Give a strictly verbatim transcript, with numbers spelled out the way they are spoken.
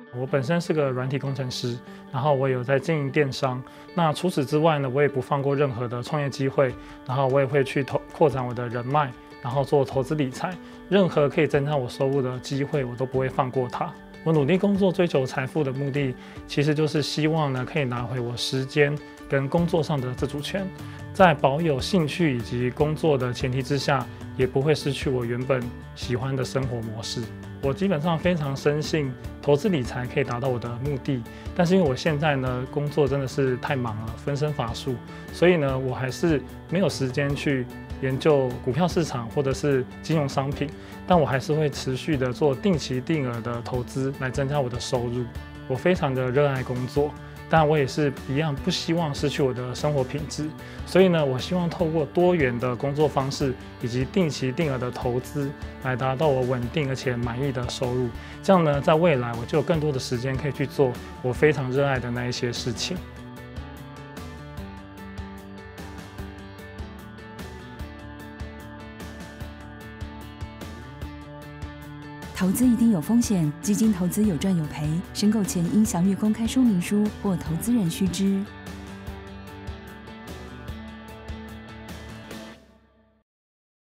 我本身是个软体工程师，然后我有在经营电商。那除此之外呢，我也不放过任何的创业机会，然后我也会去投扩展我的人脉，然后做投资理财，任何可以增加我收入的机会，我都不会放过它。我努力工作追求财富的目的，其实就是希望呢，可以拿回我时间跟工作上的自主权，在保有兴趣以及工作的前提之下，也不会失去我原本喜欢的生活模式。我基本上非常深信投资理财可以达到我的目的，但是因为我现在呢工作真的是太忙了，分身乏术，所以呢我还是没有时间去研究股票市场或者是金融商品，但我还是会持续的做定期定额的投资来增加我的收入。我非常的热爱工作，但我也是一样不希望失去我的生活品质，所以呢，我希望透过多元的工作方式以及定期定额的投资，来达到我稳定而且满意的收入。这样呢，在未来我就有更多的时间可以去做我非常热爱的那一些事情。 投资一定有风险，基金投资有赚有赔，申购前应详阅公开说明书或投资人须知。